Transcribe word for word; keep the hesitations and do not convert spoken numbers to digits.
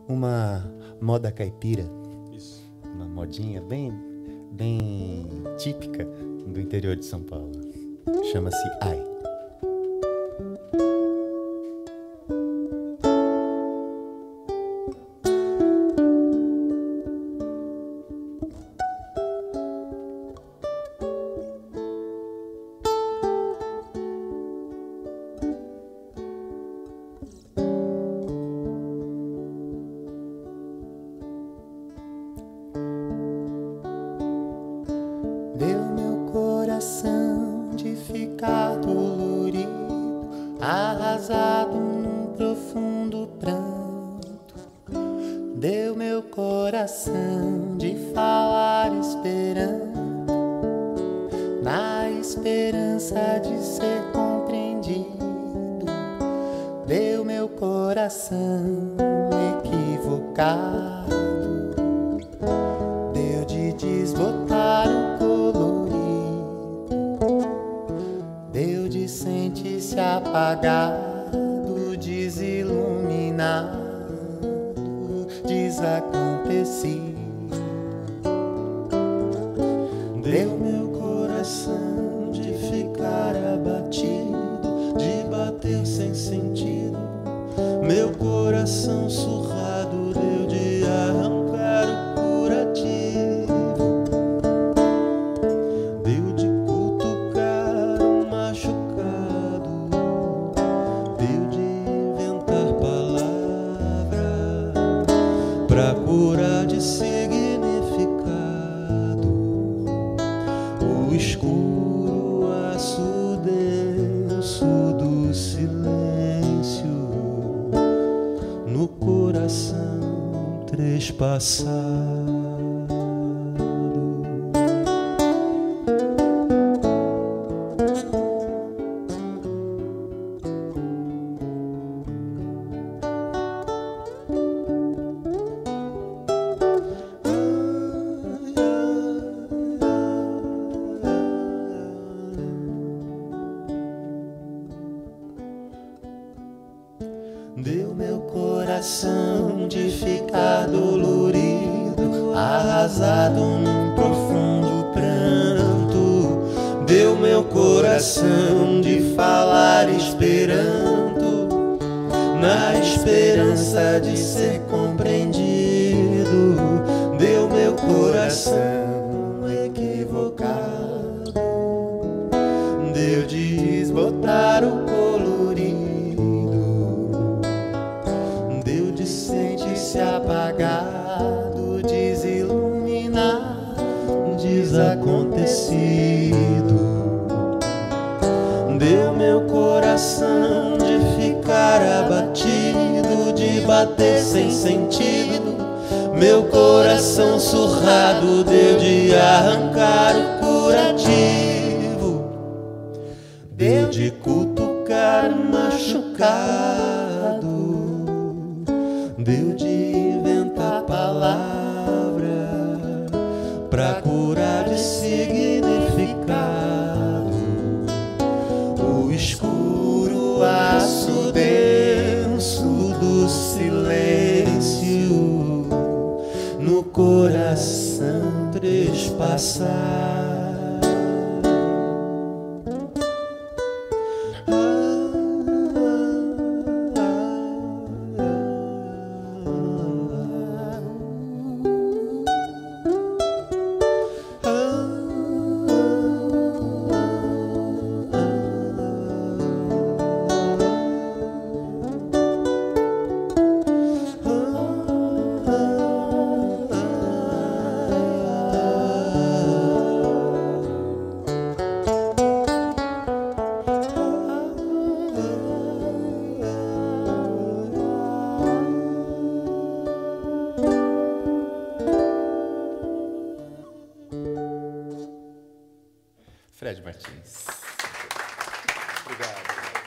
uma moda caipira. Isso. Uma modinha bem, bem típica do interior de São Paulo. Chama-se Ai. Deu meu coração de ficar dolorido, arrasado num profundo pranto. Deu meu coração de falar esperando, na esperança de ser compreendido. Deu meu coração equivocado, deu de desbotar o deu de sentir-se apagado, desiluminado, desacontecido. Deu meu coração de ficar abatido, de bater sem sentido. Meu coração surrado deu de arrancar o curativo. Deu de cutucar o machucado, deu de inventar palavra pra curar de significado o escuro aço denso do silêncio no coração trespassado. Deu meu coração de ficar dolorido, arrasado num profundo pranto. Deu meu coração de falar esperando, na esperança de ser compreendido. Deu meu coração equivocado, deu de desbotar o sentir-se apagado, desiluminado, desacontecido. Deu meu coração de ficar abatido, de bater sem sentido. Meu coração surrado deu de arrancar o curativo, deu de cutucar o machucado, deu de inventar palavra pra curar de significado o escuro aço denso do silêncio no coração trespassado. Fred Martins. Obrigado.